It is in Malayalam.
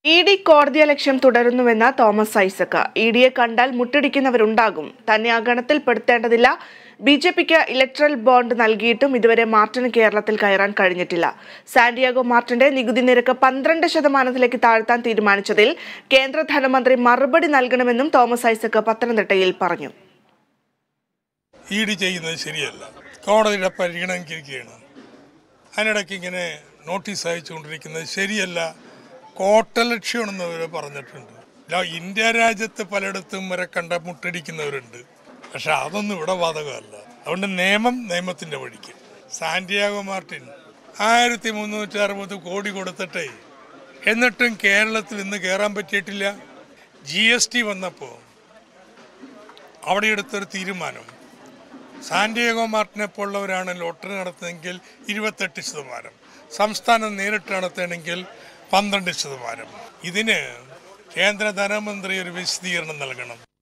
ഇഡി കോടതിയലക്ഷ്യം തുടരുന്നുവെന്ന തോമസ് ഐസക്. ഇഡിയെ കണ്ടാൽ മുട്ടിടിക്കുന്നവരുണ്ടാകും. തന്നെ ആ ഗണത്തിൽപ്പെടുത്തേണ്ടതില്ല. ബിജെപിക്ക് ഇലക്ട്രൽ ബോണ്ട് നൽകിയിട്ടും ഇതുവരെ മാർട്ടിന് കേരളത്തിൽ കയറാൻ കഴിഞ്ഞിട്ടില്ല. സാന്റിയാഗോ മാർട്ടിന്റെ നികുതി നിരക്ക് 12% താഴ്ത്താൻ തീരുമാനിച്ചതിൽ കേന്ദ്ര ധനമന്ത്രി മറുപടി നൽകണമെന്നും തോമസ് ഐസക് പത്തനംതിട്ടയിൽ പറഞ്ഞു. ഇഡി ചെയ്യുന്നത് ശരിയല്ല, കോടതിയുടെ പരിഗണനയ്ക്കിരിക്കുകയാണ്. അതിനിടയ്ക്ക് ഇങ്ങനെ നോട്ടീസ് അയച്ചുകൊണ്ടിരിക്കുന്നത് ശരിയല്ല, കോട്ടലക്ഷ്യമാണെന്ന് അവർ പറഞ്ഞിട്ടുണ്ട്. ഇന്ത്യ രാജ്യത്ത് പലയിടത്തും വരെ കണ്ട മുട്ടടിക്കുന്നവരുണ്ട്, പക്ഷെ അതൊന്നും ഇവിടെ ബാധകമല്ല. അതുകൊണ്ട് നിയമത്തിൻ്റെ വഴിക്ക്. സാന്റിയാഗോ മാർട്ടിൻ 1360 കോടി കൊടുത്തിട്ടേ എന്നിട്ടും കേരളത്തിൽ ഇന്ന് കയറാൻ പറ്റിയിട്ടില്ല. GST വന്നപ്പോൾ അവിടെ എടുത്തൊരു തീരുമാനം, സാന്റിയാഗോ മാർട്ടിനെ പോലുള്ളവരാണ് ലോട്ടറി നടത്തുന്നതെങ്കിൽ 28%, സംസ്ഥാനം നേരിട്ട് നടത്തുകയാണെങ്കിൽ 12%. ഇതിന് കേന്ദ്ര ധനമന്ത്രി ഒരു വിശദീകരണം നൽകണം.